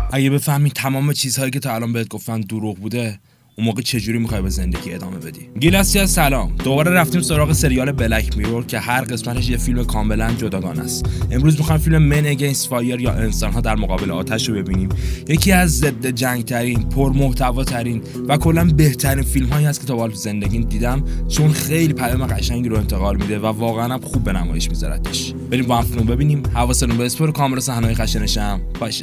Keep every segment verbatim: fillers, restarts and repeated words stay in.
اگه بفهمی تمام چیزهایی که تا الان بهت گفتن دروغ بوده، اون موقع چجوری میخوای به زندگی ادامه بدی؟ گیلاسیا سلام. دوباره رفتیم سراغ سریال بلک میرور که هر قسمتش یه فیلم کاملا جداگانه است. امروز میخوایم فیلم من اگینست فایر یا انسان‌ها در مقابل آتش رو ببینیم. یکی از ضد جنگ ترین، پرمحتوا ترین و کلا بهترین فیلم‌هایی است که تا حالا تو زندگیم دیدم، چون خیلی پیام قشنگی رو انتقال میده و واقعا هم خوب به نمایش میذارتش. بریم با هم فیلم ببینیم. حواستون به اسپور کامرا صحنه‌های خشنش هم باشه.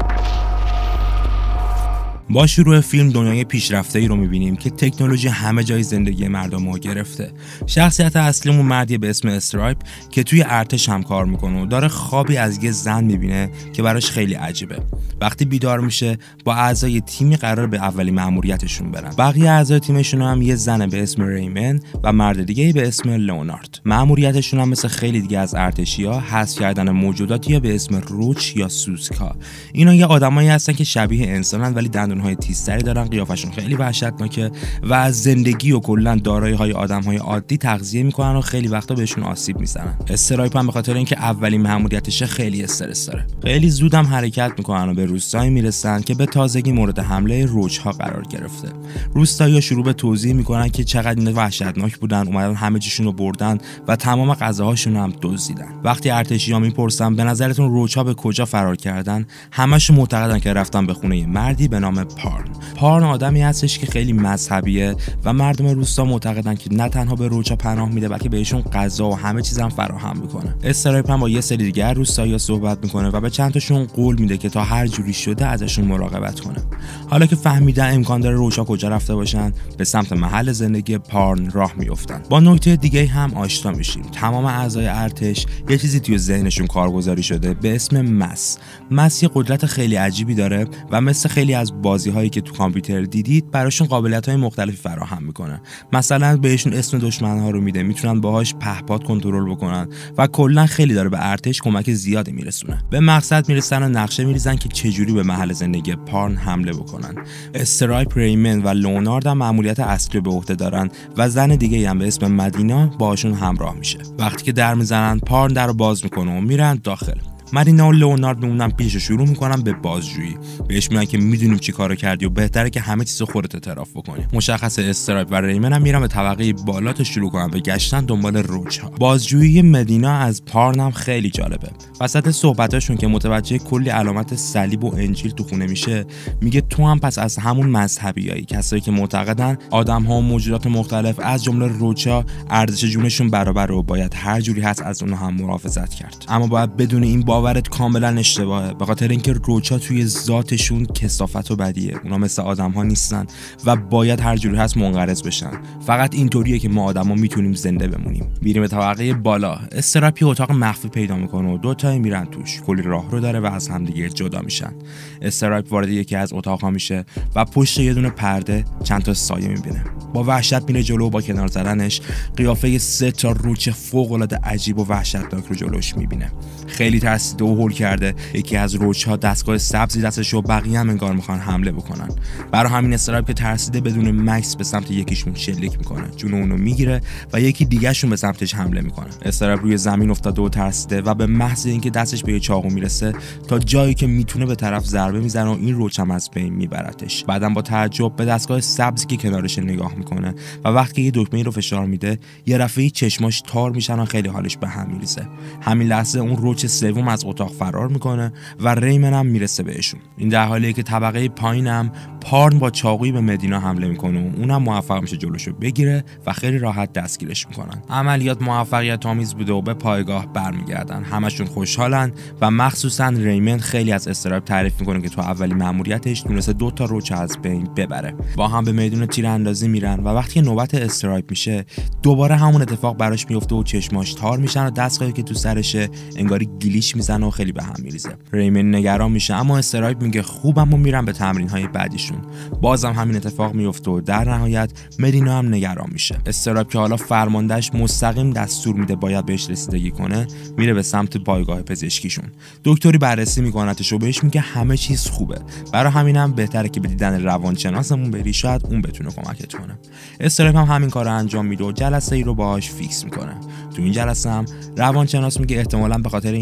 با شروع فیلم دنیای پیشرفته‌ای رو می‌بینیم که تکنولوژی همه جای زندگی مردم رو گرفته. شخصیت اصلیمون مردی به اسم استرایپ که توی ارتش هم کار میکنه و داره خوابی از یه زن می‌بینه که براش خیلی عجیبه. وقتی بیدار میشه با اعضای تیمی قرار به اولین مأموریتشون برن. بقیه اعضای تیمشون هم یه زن به اسم ریمن و مرد دیگه‌ای به اسم لئونارد. مأموریتشون هم مثل خیلی دیگه از ارتشی‌ها حذف کردن موجوداتی به اسم روچ یا سوسکا. اینا یه آدمایی هستن که شبیه انسانن ولی دندون‌های تیزتری دارن، قیافشون خیلی وحشتناکه و از زندگی و کلا دارایی‌های آدم‌های عادی تغذیه میکنن و خیلی وقتا بهشون آسیب میزنن. استرایپ هم به خاطر اینکه اولین مأموریتش خیلی استرس داره. خیلی زودم حرکت میکنن و به روستایی میرسن که به تازگی مورد حمله روچ‌ها قرار گرفته. روستایی‌ها شروع به توضیح میکنن که چقدر اینا وحشتناک بودن، اومدن همه چیشون رو بردن و تمام غذاهاشون هم دزدیدن. وقتی ارتشی‌ها میپرسن به نظرتون روچ‌ها به کجا فرار کردن، همشون معتقدن که رفتن به خونه مردی به نام پارن. پارن آدمی هستش که خیلی مذهبیه و مردم روستا معتقدن که نه تنها به روچا پناه میده بلکه بهشون غذا و همه چیز هم فراهم میکنه. استرایپ هم با یه سری دیگه روستایی‌ها صحبت میکنه و به چند تاشون قول میده که تا هر جوری شده ازشون مراقبت کنه. حالا که فهمیدن امکان داره روچا کجا رفته باشن، به سمت محل زندگی پارن راه میافتن. با نکته دیگه هم آشنا میشیم. تمام اعضای ارتش یه چیزی توی ذهنشون کارگزاری شده به اسم مس. مس یه قدرت خیلی عجیبی داره و مثل خیلی از بازی‌هایی که تو کامپیوتر دیدید براشون قابلیت‌های مختلفی فراهم میکنه. مثلا بهشون اسم دشمن‌ها رو میده، میتونن باهاش پهپاد کنترل بکنن و کلا خیلی داره به ارتش کمک زیادی میرسونه. به مقصد میرسن و نقشه میریزن که چجوری به محل زندگی پارن حمله بکنن. استرایپ، ریمن و لئونارد هم مأموریت اصلی به عهده دارن و زن دیگه‌ای هم به اسم مدینا باهاشون همراه میشه. وقتی که در میزنن پارن در رو باز میکنه و میرن داخل. مدینا و لئونارد میمونن پیش شروع میکنن به بازجویی. بهش میگن که میدونیم چی کارو کردی و بهتره که همه چیزو خودت اعتراف بکنی. مشخص استرایپ و ریمن هم میرن به طبقه بالا تا شروع کنن به گشتن دنبال روچ‌ها. بازجویی مدینا از پارن هم خیلی جالبه. وسط صحبتاشون که متوجه کلی علامت صلیب و انجیل تو خونه میشه، میگه تو هم پس از همون مذهبیایی، کسایی که معتقدن آدم‌ها و موجودات مختلف از جمله روچ‌ها ارزش جونشون برابره و باید هر جوری هست از اونها هم محافظت کرد. اما باید بدون این باورت کاملا اشتباهه، به خاطر اینکه روچا توی ذاتشون کثافت و بدیه. اونا مثل آدم‌ها نیستن و باید هر جوری هست منقرض بشن. فقط اینطوریه که ما آدما میتونیم زنده بمونیم. میریم به طبقه بالا. استراپی اتاق مخفی پیدا میکنه و دو تا میرن توش. کلی راهرو داره و از همدیگه جدا میشن. استراپ وارد یکی از اتاق‌ها میشه و پشت یه دونه پرده چند تا سایه میبینه. با وحشت میره جلو و با کنار زدنش قیافه سه تا روچ فوق‌العاده عجیب و وحشتناک رو جلوش میبینه. خیلی ترسیده و هول کرده. یکی از روچ‌ها دستگاه سبزی دستش و بقیه هم انگار میخوان حمله بکنن. برای همین استرایپ که ترسیده بدون مکس به سمت یکیشون شلیک میکنه. جون اونو میگیره و یکی دیگه‌شون به سمتش حمله میکنه. استرایپ روی زمین افتاده و ترسیده و به محض اینکه دستش به چاقو میرسه تا جایی که میتونه به طرف ضربه میزنه و این روچ هم از بین میبرتش. بعدم با تعجب به دستگاه سبزی که کنارش نگاه میکنه و وقتی یه دکمه رو فشار میده یه رفعی چشماش تار میشن و خیلی حالش به هم میریزه. همین لحظه اون روچ سوم از اتاق فرار میکنه و ریمن هم میرسه بهشون. این در حالیه که طبقه پایینم پارن با چاقویی به مدینا حمله میکنه و اونم موفق میشه جلوشو بگیره و خیلی راحت دستگیرش میکنن. عملیات موفقیت آمیز بوده و به پایگاه برمیگردن. همشون خوشحالن و مخصوصا ریمن خیلی از استرایپ تعریف میکنه که تو اولین مأموریتش تونسته دو تا روچ از بین ببره. با هم به میدون تیراندازی میرن و وقتی نوبت استرایپ میشه دوباره همون اتفاق براش میفته و چشماش تار میشن و دستگاهی که تو سرشه انگاری گلیش میزنه و خیلی به هم میریزه. ریمن نگران میشه اما استرایپ میگه خوبم و میرن به تمرین‌های بعدیشون. بازم همین اتفاق میفته و در نهایت مدینا هم نگران میشه. استرایپ که حالا فرماندهش مستقیم دستور میده باید بهش رسیدگی کنه، میره به سمت پایگاه پزشکیشون. دکتری بررسی میکنتش و بهش میگه همه چیز خوبه. برای همینم بهتره که به دیدن روانشناسمون بری، شاید اون بتونه کمکت کنه. استرایپ هم همین کارو انجام میده و جلسه ای رو باهاش فیکس میکنه. تو این جلسه هم روانشناس میگه احتمالاً به خاطر اینکه اول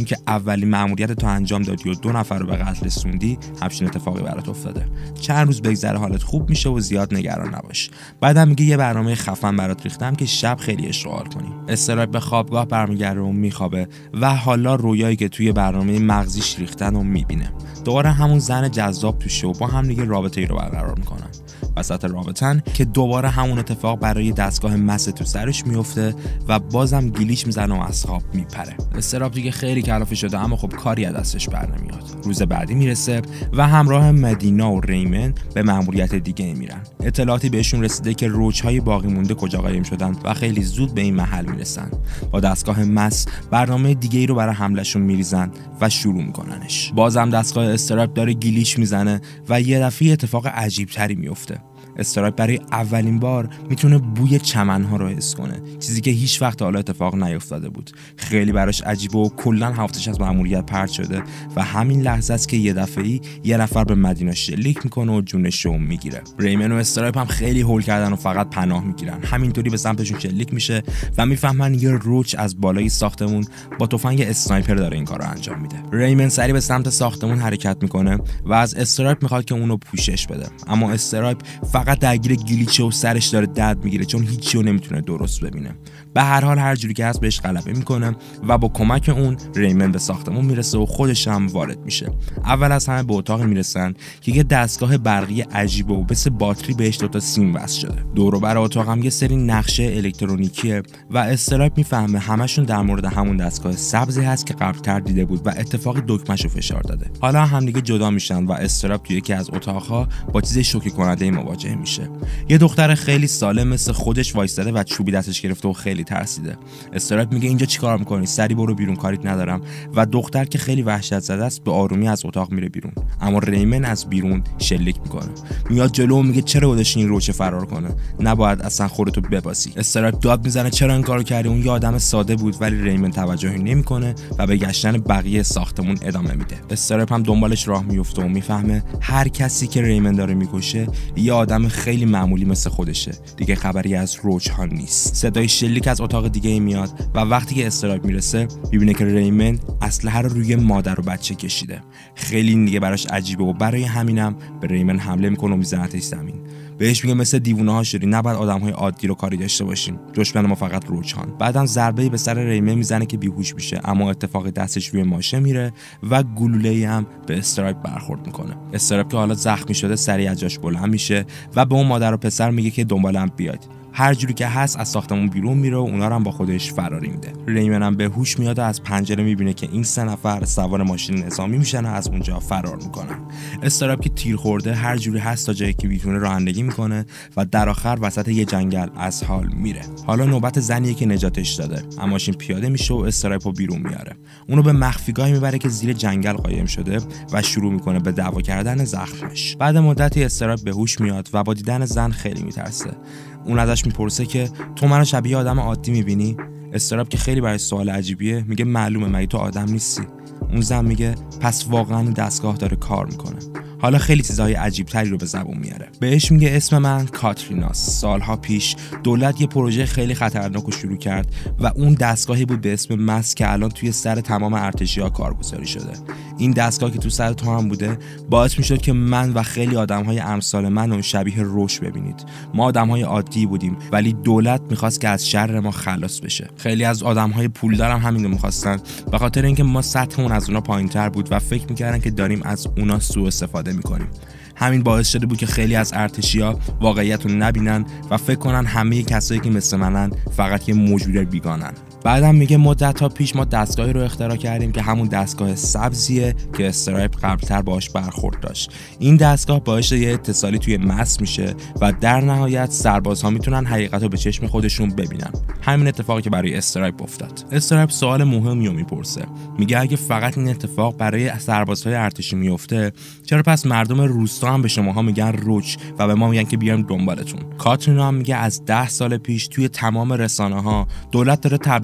اولین مأموریت تو انجام دادی و دو نفر رو به قتل رسوندی همچین اتفاقی برات افتاده. چند روز بگذره حالت خوب میشه و زیاد نگران نباش. بعدم میگه یه برنامه خفن برات ریختم که شب خیلی اشتغال کنی. استرایپ به خوابگاه برمیگرده و میخوابه و حالا رویایی که توی برنامه مغزیش ریختن رو میبینه. دوباره همون زن جذاب توشه و با هم دیگه رابطه‌ای رو برقرار میکنن. وسط رابطن که دوباره همون اتفاق برای دستگاه مس تو سرش میفته و بازم گلیچ میزنه و از خواب میپره. استراب دیگه خیلی کلافه شده اما خب کاری از دستش بر نمیاد. روز بعدی میرسه و همراه مدینا و ریمن به مأموریت دیگه میرن. اطلاعاتی بهشون رسیده که روچهای باقی مونده کجا قایم شدن و خیلی زود به این محل میرسن. با دستگاه مس برنامه دیگه‌ای رو برای حملهشون میریزن و شروع میکننش. بازم دستگاه استراب داره گلیچ میزنه و یه دفعه اتفاق عجیب تری میفته. استرایپ برای اولین بار میتونه بوی چمنها رو حس کنه، چیزی که هیچ وقت حالا اتفاق نیفتاده بود. خیلی براش عجیبه و کلا حواسش از مأموریت پرت شده و همین لحظه است که یه دفعه‌ای یه نفر به مدینا شلیک میکنه و جونش رو میگیره. ریمن و استرایپ هم خیلی هول کردن و فقط پناه میگیرن. همینطوری به سمتشون شلیک میشه و میفهمن یه روچ از بالای ساختمون با تفنگ اسنایپر داره این کارو انجام میده. ریمن سریع به سمت ساختمون حرکت میکنه و از استرایپ میخواد که اونو پوشش بده، اما استرایپ فقط درگیر گلیچه و سرش داره درد میگیره چون هیچی رو نمیتونه درست ببینه. به هر حال هر جوری که هست بهش غلبه میکنه و با کمک اون ریمن به ساختمون میرسه و خودش هم وارد میشه. اول از همه به اتاق میرسن که یه دستگاه برقی عجیبه و مثل باتری بهش دوتا سیم وصل شده. دور و بر اتاق هم یه سری نقشه الکترونیکیه و استرایپ میفهمه همشون در مورد همون دستگاه سبزی هست که قبل‌تر دیده بود و اتفاقی دکمه‌شو فشار داده. حالا هم دیگه جدا میشن و استرایپ توی یکی از اتاق‌ها با چیز شوکه کننده مواجه میشه. یه دختر خیلی سالم مثل خودش وایساده و چوبی دستش گرفته و خیلی ترسیده. استرایپ میگه اینجا چیکار میکنی؟ سری برو بیرون، کاریت ندارم. و دختر که خیلی وحشت زده است به آرومی از اتاق میره بیرون، اما ریمن از بیرون شلیک میکنه. میاد جلو و میگه چرا گذاشتی این روچه فرار کنه؟ نباید اصلا خودتو ببازی. استرایپ داد میزنه چرا این کارو کردی؟ اون یه آدم ساده بود. ولی ریمن توجهی نمیکنه و به گشتن بقیه ساختمون ادامه میده. استرایپ هم دنبالش راه میفته و میفهمه هر کسی که ریمن داره میکشه یه آدم خیلی معمولی مثل خودشه. دیگه خبری از روچ ها نیست. صدای شلیک از اتاق دیگه میاد و وقتی که استرایپ میرسه میبینه که ریمن اسلحه رو روی مادر و بچه کشیده. خیلی این دیگه براش عجیبه و برای همینم به ریمن حمله میکنه و میزنتش زمین. بهش میگه مثل دیوونه ها شدی، نباید آدم‌های عادی رو کاری داشته باشیم، دشمن ما فقط روچان. بعدم ضربه‌ای به سر ریمن میزنه که بیهوش میشه، اما اتفاق دستش روی ماشه میره و گلوله‌ای هم به استرایپ برخورد میکنه. استرایپ که حالا زخمی شده سریع از جاش بلند میشه و به اون مادر و پسر میگه که دنبالم بیاید. هر جوری که هست از ساختمون بیرون میره و اونا رو هم با خودش فراری میده. ریمن هم به هوش میاد و از پنجره میبینه که این سه نفر سوار ماشین نظامی میشن و از اونجا فرار میکنن. استرایپ که تیر خورده هر جوری هست تا جایی که میتونه رانندگی میکنه و در آخر وسط یه جنگل از حال میره. حالا نوبت زنیه که نجاتش داده. اما ماشین پیاده میشه و استرایپ رو بیرون میاره. اونو به مخفیگاهی میبره که زیر جنگل قایم شده و شروع میکنه به دعوا کردن زخمش. بعد مدتی استرایپ به هوش میاد و با دیدن زن خیلی میترسه. اون ازش میپرسه که تو منو شبیه آدم عادی میبینی؟ استرایپ که خیلی برای سوال عجیبیه میگه معلومه، مگه تو آدم نیستی؟ اون زن میگه پس واقعا دستگاه داره کار میکنه. حالا خیلی چیزهای عجیب تری رو به زبون میاره. بهش میگه اسم من کاتریناست. سالها پیش دولت یه پروژه خیلی خطرناک رو شروع کرد و اون دستگاهی بود به اسم مس که الان توی سر تمام ارتشی‌ها کارگزاری شده. این دستگاه که تو سر تو هم بوده باعث میشد که من و خیلی آدم‌های امثال من رو شبیه روش ببینید. ما آدم‌های عادی بودیم ولی دولت می‌خواست که از شر ما خلاص بشه. خیلی از آدم‌های پولدار هم همین رو می‌خواستن، به خاطر اینکه ما سطحمون از اونا پایین‌تر بود و فکر می‌کردن که داریم از اونا سوء استفاده میکنیم. همین باعث شده بود که خیلی از ارتشی‌ها واقعیت رو نبینن و فکر کنن همه کسایی که مثل منن فقط یه موجود بیگانن. بعدم میگه مدت‌ها پیش ما دستگاهی رو اختراع کردیم که همون دستگاه سبزیه که استرایپ قبلتر باهاش برخورد داشت. این دستگاه باعث یه اتصالی توی مس میشه و در نهایت سربازها میتونن حقیقت رو به چشم خودشون ببینن. همین اتفاقی که برای استرایپ افتاد. استرایپ سوال مهمی رو میپرسه. میگه اگه فقط این اتفاق برای سربازهای ارتشی میفته، چرا پس مردم روستا هم به شماها میگن روچ و به ما میگن که بیایم دنبالتون؟ کاترینا هم میگه از ده سال پیش توی تمام رسانه‌ها دولت داره تبلیغ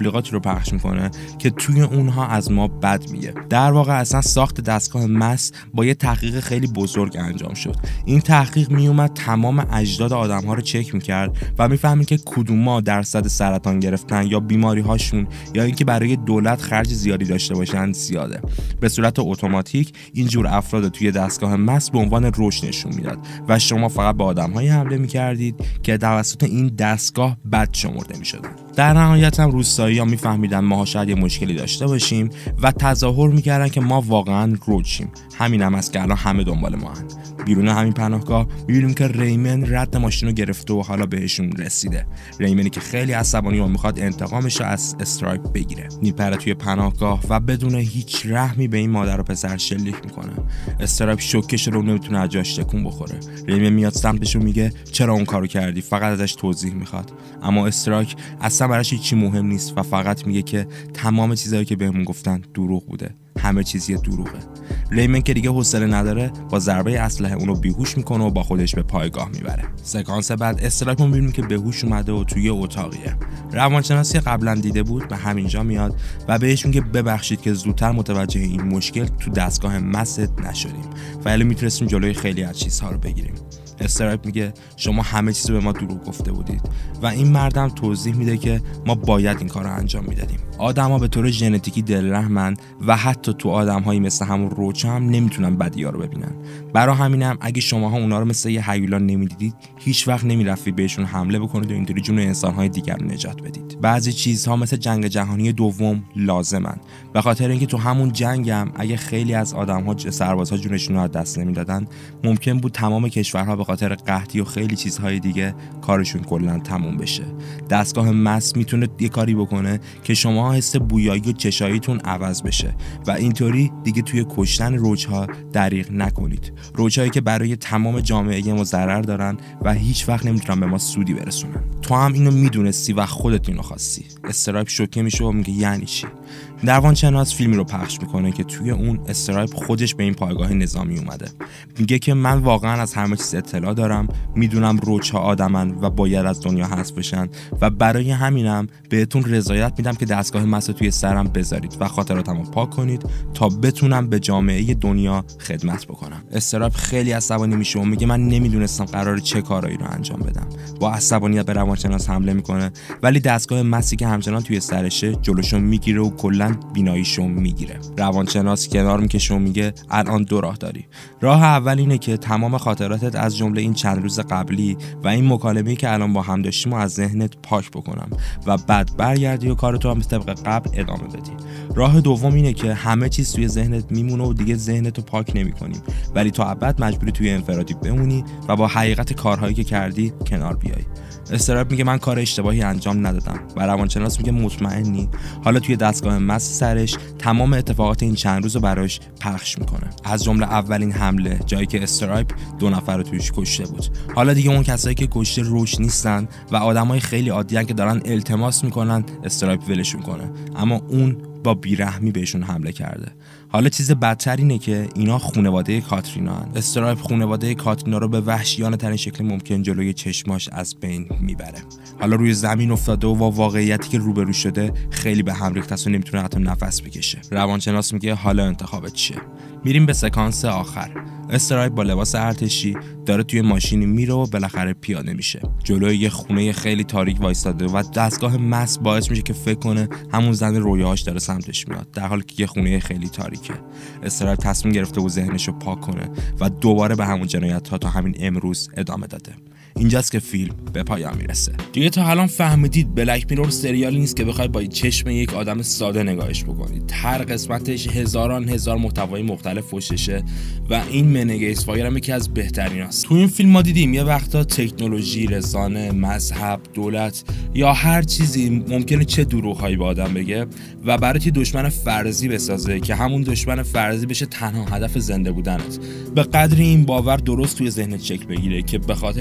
تبلیغاتی رو پخش میکنه که توی اونها از ما بد میگه. در واقع اصلا ساخت دستگاه مس با یه تحقیق خیلی بزرگ انجام شد. این تحقیق میومد تمام اجداد آدم‌ها رو چک میکرد و میفهمید که کدوما درصد سرطان گرفتن یا بیماری هاشون یا اینکه برای دولت خرج زیادی داشته باشن زیاده. به صورت اتوماتیک این جور افراد توی دستگاه مس به عنوان رشد نشون میداد و شما فقط به آدم‌های حمله میکردید که توسط این دستگاه بد شمرده میشدن. در نهایت هم روستایی‌ها میفهمیدن ما شاید یه مشکلی داشته باشیم و تظاهر میکردن که ما واقعا رشدیم. همین هم است که الان همه دنبال ما هن. بیرون همین پناهگاه می‌بینیم که ریمن رد ماشین رو گرفته و حالا بهشون رسیده. ریمنی که خیلی عصبانی و میخواد انتقامش رو از استرایپ بگیره. میپره توی پناهگاه و بدون هیچ رحمی به این مادر و پسر شلیک میکنه. استرایپ شوکش رو نمیتونه از جاش تکون بخوره. ریمن میاد سمتش و میگه چرا اون کارو کردی؟ فقط ازش توضیح میخواد. اما استرایپ اصلا براش هیچی مهم نیست و فقط میگه که تمام چیزایی که بهمون گفتن دروغ بوده. همه چیز یه دروغه. ریمن که دیگه حوصله نداره با ضربه اسلحه اونو بیهوش میکنه و با خودش به پایگاه میبره. سکانس بعد استرایپ رو میبینیم که بهوش اومده و توی اتاقیه. روانشناسی قبلا دیده بود به همینجا میاد و بهش میگه ببخشید که زودتر متوجه این مشکل تو دستگاه مست نشدیم و الان میتونستیم جلوی خیلی از چیزها رو بگیریم. استرایپ میگه شما همه چیز رو به ما دروغ گفته بودید و این مردم توضیح میده که ما باید این کار رو انجام میدادیم. آدما به طور ژنتیکی دلرحمن و حتی تو آدم‌هایی مثل همون روچا هم نمیتونن بدی‌ها رو ببینن. برای همینم اگه شماها اونا رو مثل یه هیولا نمیدیدید هیچ وقت نمیرفتید بهشون حمله بکنید و اینطوری جون انسان‌های دیگر رو نجات بدید. بعضی چیزها مثل جنگ جهانی دوم لازمن. به خاطر اینکه تو همون جنگ هم اگه خیلی از آدم‌ها سربازها جونشون رو از دست نمیدادن ممکن بود تمام کشورها به خاطر قحطی و خیلی چیزهای دیگه کارشون کلا تموم بشه. دستگاه مس میتونه یه کاری بکنه که شما حس بویایی و چشاییتون عوض بشه و اینطوری دیگه توی کشتن روج‌ها دریغ نکنید. روج‌هایی که برای تمام جامعه ما ضرر دارن و هیچ وقت نمیتونن به ما سودی برسونن. تو هم اینو میدونستی و خودت اینو خواستی. استرایپ شوکه میشه و میگه یعنی چی؟ روانشناس فیلمی رو پخش میکنه که توی اون استرایپ خودش به این پایگاه نظامی اومده. میگه که من واقعا از همه چیز اطلاع دارم، میدونم روچها آدمن و باید از دنیا حذف بشن و برای همینم بهتون رضایت میدم که دستگاه مس توی سرم بذارید و خاطراتمو پاک کنید تا بتونم به جامعه دنیا خدمت بکنم. استرایپ خیلی عصبانی میشه و میگه من نمیدونستم قراره چه کارایی رو انجام بدم. با عصبانیت به روانشناس حمله میکنه ولی دستگاه مسی که همچنان توی سرشه جلوشو میگیره و کلا بیناییشو میگیره. روانشناس کنار میکشه و میگه الان دو راه داری. راه اول اینه که تمام خاطراتت از جمله این چند روز قبلی و این مکالمه‌ای که الان با هم داشتیم از ذهنت پاک بکنم و بعد برگردی و کارتو هم طبق قبل ادامه بدی. راه دوم اینه که همه چیز توی ذهنت میمونه و دیگه ذهنتو پاک نمی‌کنی ولی تا ابد مجبوری توی انفرادی بمونی و با حقیقت کارهایی که کردی کنار بیای. استرایپ میگه من کار اشتباهی انجام ندادم و روانشناس میگه مطمئنی؟ حالا توی دستگاه مس سرش تمام اتفاقات این چند روز رو براش پخش میکنه، از جمله اولین حمله جایی که استرایپ دو نفر رو توش کشته بود. حالا دیگه اون کسایی که کشته روش نیستن و آدمای خیلی عادیان که دارن التماس میکنن استرایپ ولشون کنه، اما اون با بیرحمی بهشون حمله کرده. حالا چیز بدتر اینه که اینا خانواده کاترینا هن. استرایپ خانواده کاترینا رو به وحشیانه ترین شکل ممکن جلوی چشماش از بین میبره. حالا روی زمین افتاده و با واقعیتی که روبرو شده خیلی به هم ریخته است و نمیتونه حتی نفس بکشه. روانشناس میگه حالا انتخابت چیه؟ میریم به سکانس آخر. استرایپ با لباس ارتشی داره توی ماشینی میره و بالاخره پیاده میشه. جلوی یه خونه خیلی تاریک وایساده و دستگاه مس باعث میشه که فکر کنه همون زن رویاهاش داره سمتش میاد، در حالی که یه خونه خیلی تاریکه. استرایپ تصمیم گرفته و ذهنشو پاک کنه و دوباره به همون جنایت‌ها تا همین امروز ادامه داده. اینجاست که فیلم به پایان میرسه. دیگه تا الان فهمیدید بلک میرور سریالی نیست که بخواید با چشم یک آدم ساده نگاهش بکنید. هر قسمتش هزاران هزار محتوای مختلف پشتشه و این منگیس فایر هم یکی از بهتریناست. تو این فیلم ما دیدیم یه وقتا تکنولوژی، رسانه، مذهب، دولت یا هر چیزی ممکنه چه دروغ‌هایی به آدم بگه و برات یه دشمن فرضی بسازه که همون دشمن فرضی بشه تنها هدف زنده بودنت. به قدر این باور درست توی ذهنت شکل بگیره که به خاطر جون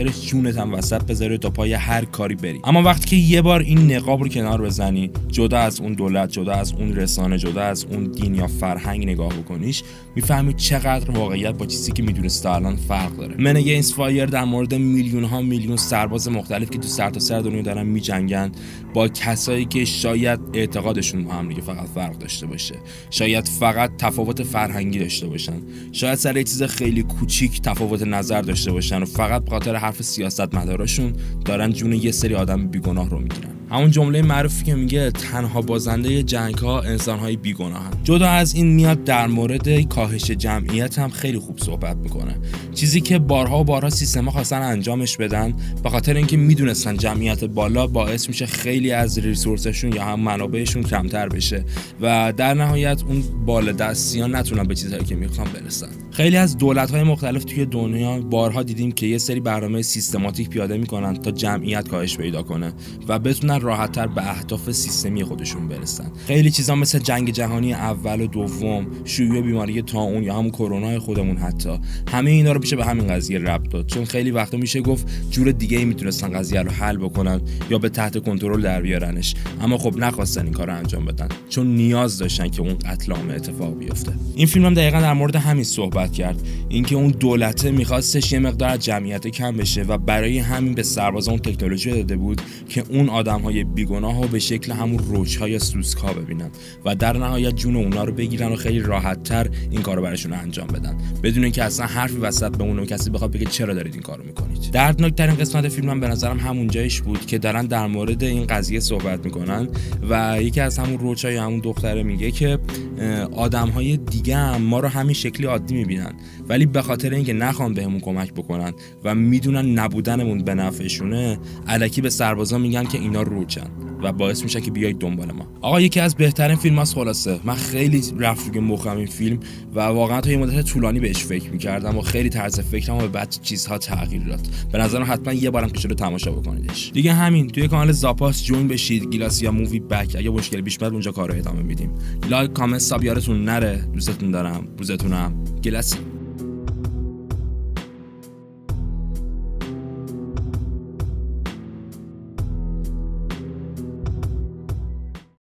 جونت هم وسط بذاری تا پای هر کاری بری. اما وقتی که یه بار این نقاب رو کنار بزنی، جدا از اون دولت، جدا از اون رسانه، جدا از اون دین یا فرهنگ نگاه بکنیش، میفهمی چقدر واقعیت با چیزی که میدونستی الان فرق داره. من اگینست فایر در مورد میلیون ها میلیون سرباز مختلف که تو سرتاسر دنیا دارن میجنگن با کسایی که شاید اعتقادشون با هم دیگه فقط فرق داشته باشه، شاید فقط تفاوت فرهنگی داشته باشن، شاید سر یه چیز خیلی کوچیک تفاوت نظر داشته باشن و فقط به خاطر حرف سیاستمداراشون دارن جون یه سری آدم بیگناه رو میگیرن. همون جمله معروفی که میگه تنها بازنده جنگ‌ها انسان‌های بیگناهن. جدا از این میاد در مورد کاهش جمعیت هم خیلی خوب صحبت میکنه، چیزی که بارها و بارها سیستم‌ها خواستن انجامش بدن به خاطر اینکه میدونستن جمعیت بالا باعث میشه خیلی از ریسورسشون یا هم منابعشون کمتر بشه و در نهایت اون بالادستیان نتونن به چیزهایی که میخوان برسن. خیلی از دولت‌های مختلف توی دنیا بارها دیدیم که یه سری برنامه سیستماتیک پیاده میکنن تا جمعیت کاهش پیدا کنه و بتونن راحت‌تر به اهداف سیستمی خودشون برسن. خیلی چیزا مثل جنگ جهانی اول و دوم، شیوع بیماری طاعون یا همون کرونا خودمون، حتی همه اینا رو میشه به همین قضیه ربط داد، چون خیلی وقتا میشه گفت جور دیگه‌ای میتونستن قضیه رو حل بکنن یا به تحت کنترل در بیارنش، اما خب نخواستن این کارو انجام بدن چون نیاز داشتن که اون قتل عام اتفاق بیفته. این فیلم هم دقیقاً در مورد همین صحبت کرد، اینکه اون دولت میخواستش یه مقدار از جمعیت کم بشه و برای همین به سربازا اون تکنولوژی داده بود که اون آدم‌های بیگناه رو به شکل همون روچ‌ها یا سوسک‌ها ببینن و در نهایت جون اونا رو بگیرن و خیلی راحت‌تر این کارو براشون انجام بدن بدون اینکه اصلا حرفی وسط بمونه و کسی بخواد بگه چرا دارید این کارو میکنید. دردناک‌ترین قسمت فیلمم به نظرم همون جایش بود که دارن در مورد این قضیه صحبت میکنن و یکی از همون روچ‌ها یا همون دختره میگه که آدم‌های دیگه هم ما رو همین شکلی عادی میبینن، ولی به خاطر اینکه نخوان بهمون کمک بکنن و میدونن نبودنمون به نفعشونه، الکی به سربازا میگن که اینا روچن و باعث میشه که بیاید دنبال ما. آقا یکی از بهترین فیلم‌هاست. خلاصه من خیلی رفت روی مخم این فیلم و واقعا تا یه مدت طولانی بهش فکر می‌کردم و خیلی طرز فکرم به بعضی چیزها تغییر داد. به نظرم حتما یه بارم که شده تماشا بکنیدش. دیگه همین، توی کانال زاپاس جوین بشید، گلاسیا مووی بک. اگه مشکلی پیش بیاد اونجا کارو ادامه میدیم. لایک، کامنت، ساب یادتون نره. دوستتون دارم. روزتونم. گلاسی.